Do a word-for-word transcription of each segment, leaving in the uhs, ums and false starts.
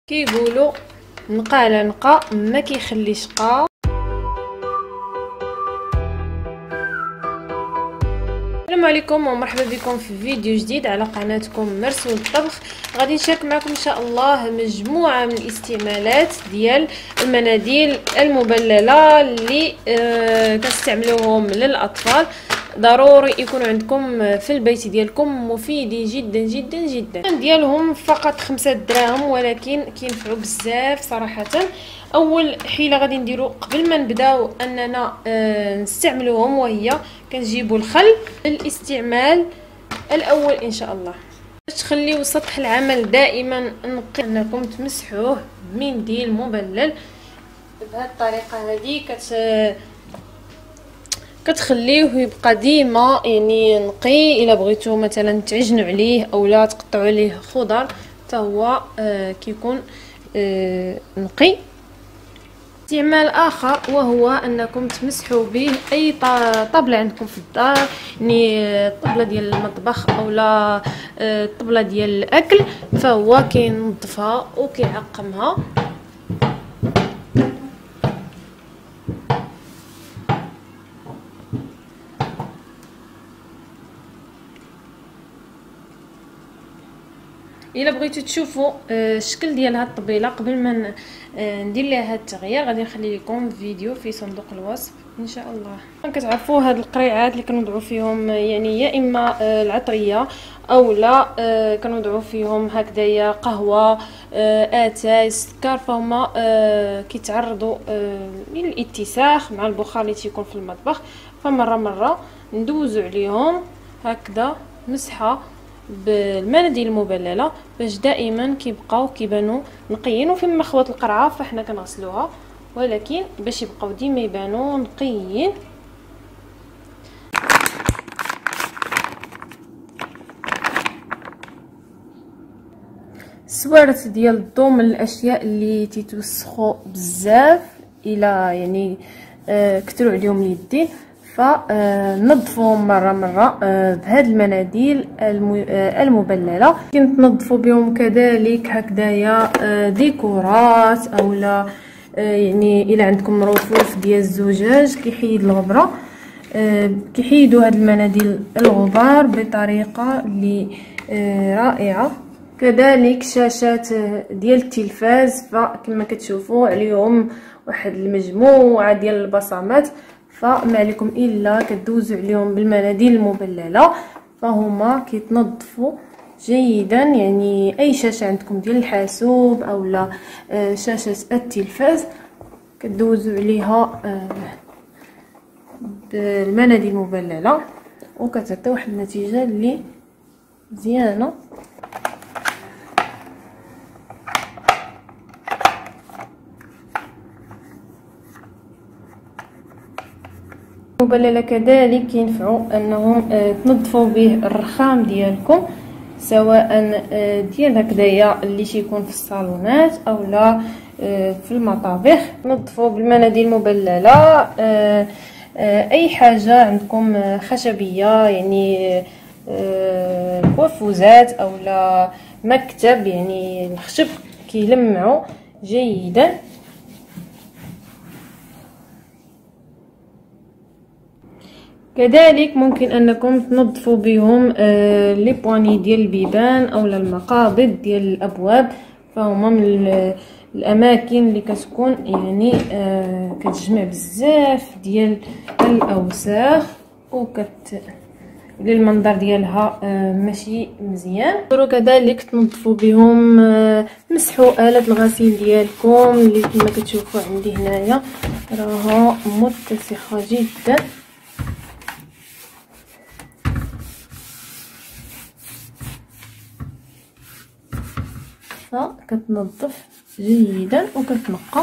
كيقولوا نقى على نقى ما كيخليش قا. السلام عليكم ومرحبا بكم في فيديو جديد على قناتكم مرسول الطبخ. غادي نشارك معكم ان شاء الله مجموعه من الاستعمالات ديال المناديل المبلله اللي آه كنستعملوهم للاطفال. ضروري يكون عندكم في البيت ديالكم، مفيدين جدا جدا جدا. ديالهم فقط خمسة دراهم ولكن كينفعوا بزاف صراحه. اول حيله غادي نديرو قبل ما نبداو اننا آه نستعملوهم، وهي كنجيبوا الخل. الاستعمال الاول ان شاء الله باش تخليو سطح العمل دائما نقي، انكم تمسحوه بمنديل مبلل بهذه الطريقه. هذه كت كتخليوه يبقى ديما يعني نقي. الا بغيتو مثلا تعجنوا عليه او لا تقطعوا عليه خضر حتى هو آه كيكون آه نقي. استعمال اخر وهو انكم تمسحوا به اي طبله عندكم في الدار، يعني الطبله ديال المطبخ او لا الطبله ديال الاكل، فهو كينظفها وكيعقمها. الا بغيتو تشوفوا الشكل ديال هاد الطبيله قبل ما ندير لها هاد التغيير، غادي نخلي لكم فيديو في صندوق الوصف ان شاء الله. كتعرفوا هاد القريعات اللي كنوضعوا فيهم يعني يا اما العطريه او لا كنوضعوا فيهم هكذايا قهوه اتاي سكر، فهما كيتعرضوا للاتساخ مع البخار اللي تيكون في المطبخ. فمره مره ندوزو عليهم هكذا مسحه بالمناديل المبلله باش دائما كيبقاو كيبانوا نقيين. وفيما خوات القرعه فاحنا كنغسلوها، ولكن باش يبقاو ديما يبانوا نقيين. السوارت ديال الضو من الاشياء اللي تيتوسخوا بزاف الا يعني آه كثروا عليهم اليدين، فنظفوهم مره مره بهاد المناديل المبلله. كنتنظفوا بهم كذلك هكذايا ديكورات اولا يعني الا عندكم رفوف ديال الزجاج كيحيد الغبره، كيحيدوا هاد المناديل الغبار بطريقه اللي رائعه. كذلك شاشات ديال التلفاز، فكما كتشوفوا عليهم واحد المجموعه ديال البصمات، فما عليكم الا كدوزوا عليهم بالمناديل المبلله، فهما كيتنظفوا جيدا. يعني اي شاشه عندكم ديال الحاسوب اولا شاشه التلفاز كدوزوا عليها بالمناديل المبلله وكتعطي واحد النتيجه اللي مزيانه. المبلله كذلك ينفعوا انهم تنظفوا به الرخام ديالكم، سواء ديال هكذايا اللي تيكون في الصالونات اولا في المطابخ. نظفوا بالمناديل المبلله اي حاجه عندكم خشبيه، يعني كوافوزات اولا مكتب، يعني الخشب كيلمعوا جيدا. كذلك ممكن انكم تنظفوا بهم آه لي بواني ديال البيبان اولا المقابض ديال الابواب، فهما من الاماكن اللي كتكون يعني آه كتجمع بزاف ديال الاوساخ وكت للمنظر ديالها آه ماشي مزيان. كذلك تنظفوا بهم آه مسحوا آلة الغسيل ديالكم اللي كما كتشوفوا عندي هنايا راها متسخه جدا. كتنظف جيدا وكتنقى.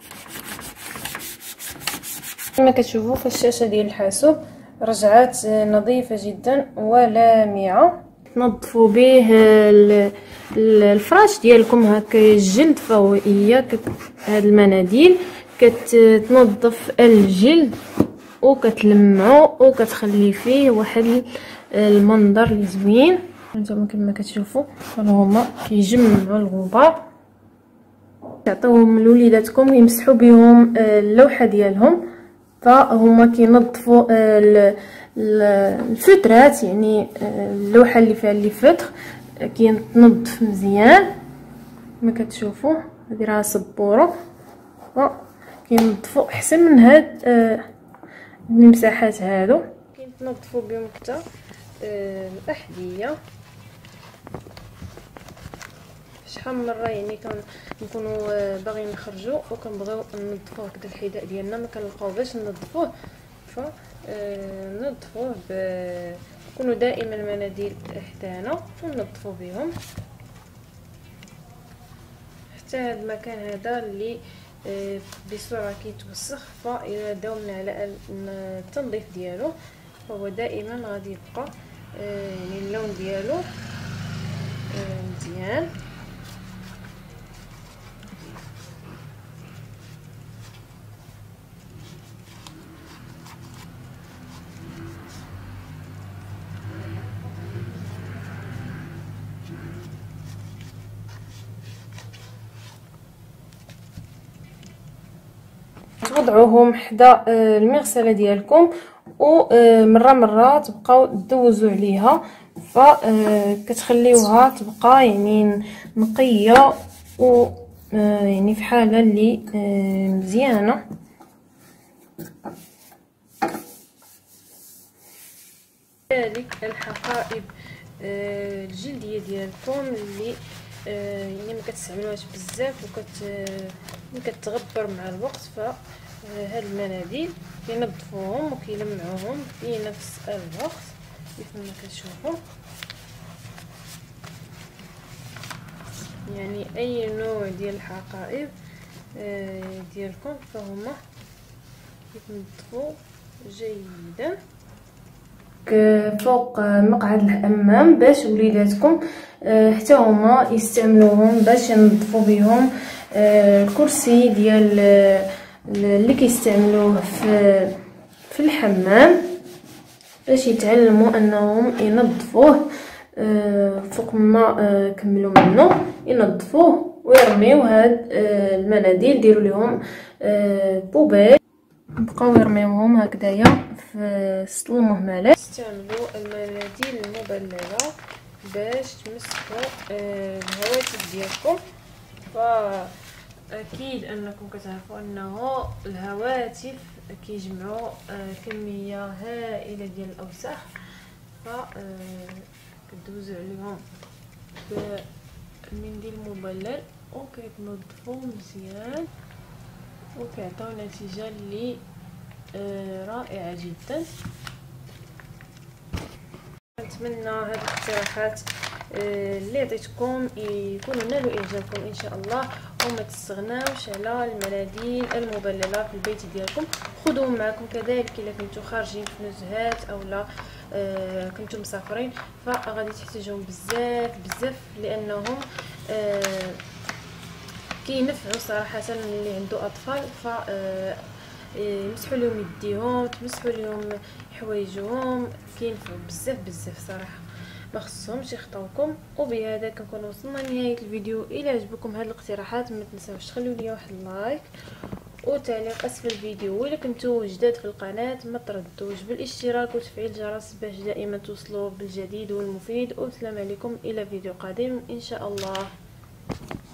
كما كتشوفوا في الشاشه ديال الحاسوب رجعات نظيفه جدا ولامعه. تنظفوا به الفراش ديالكم هكا الجلد، فهو هي هاد المناديل كتنظف الجلد وكتلمعو وكتخلي فيه واحد المنظر اللي زوين. هانتوما كما كتشوفوا هما كيجمعوا الغبار تعطيوهم لوليداتكم يمسحوا بهم اللوحه ديالهم. فهما كينظفوا الفترات، يعني اللوحه اللي فيها اللي فتر كينظف مزيان كما كتشوفوا. هذه راه سبوره كينظفوا احسن من هاد المساحات هادو. كينظفوا بهم حتى الاحذيه. شحال من مره يعني كنكونوا باغيين نخرجوا وكنبغيو ننظفوا هكذا الحذاء ديالنا ما كنلقاو باش ننظفوه، ف ننظفوه ب كونوا دائما المناديل حدانا وننظفوا بهم حتى هذا المكان هذا اللي بسرعه كيتوسخ. فاذا داومنا على التنظيف ديالو فهو دائما غادي يبقى يعني اللون ديالو مزيان. توضعوهم حدا المغسله ديالكم ومره مره تبقاو دوزوا عليها، فكتخليوها تبقى يعني نقيه و يعني في حاله اللي مزيانه. كذلك الحقائب الجلديه ديالكم اللي يعني ما كتستعملوهاش بزاف وكت كتغبر مع الوقت، فهاد المناديل كينظفوهم وكيلمعوهم في نفس الوقت كيف ما كتشوفوا. يعني اي نوع ديال الحقائب ديالكم فهما كيتنظفوا جيدا. فوق مقعد الحمام باش وليداتكم حتى هما يستعملوهم باش ينظفوا بهم الكرسي ديال اللي كيستعملوه في في الحمام، باش يتعلموا انهم ينظفوه فوق ما كملوا منه ينظفوه ويرميو هاد المناديل. ديروا لهم بوبيل بقاو يرميوهم هكذايا في وسط المهملات. استعملوا المناديل المبلله باش تمسحوا الهواتف ديالكم. فاكيد انكم كتعرفوا انه الهواتف كيجمعوا كميه هائله ديال الاوساخ، ف كدوزوا عليهم بالمنديل المبلل وكيتنظفوا مزيان وكيعطيو نتيجه اللي رائعه جدا. نتمنى هاد الاقتراحات اللي عطيتكم يكونوا نالوا اعجابكم ان شاء الله، وما تستغناوش على المناديل المبلله في البيت ديالكم. خذوهم معكم كذلك الا كنتو خارجين في نزهات او لا آه كنتو مسافرين، فغادي تحتاجوهم بزاف بزاف لانهم آه كينفعوا صراحه اللي عنده اطفال. ف آه يمسحوا لهم يديهم، تمسحوا لهم حوايجهم، كينفعوا بزاف بزاف صراحه، ما خصهمش يخطاوكم. وبهذا كنكون وصلنا لنهايه الفيديو. الى عجبكم هذه الاقتراحات ما تنساوش تخليو لي واحد اللايك وتعليق اسفل الفيديو، واذا كنتو جداد في القناه ما تردوش بالاشتراك وتفعيل الجرس باش دائما توصلوا بالجديد والمفيد. والسلام عليكم الى فيديو قادم ان شاء الله.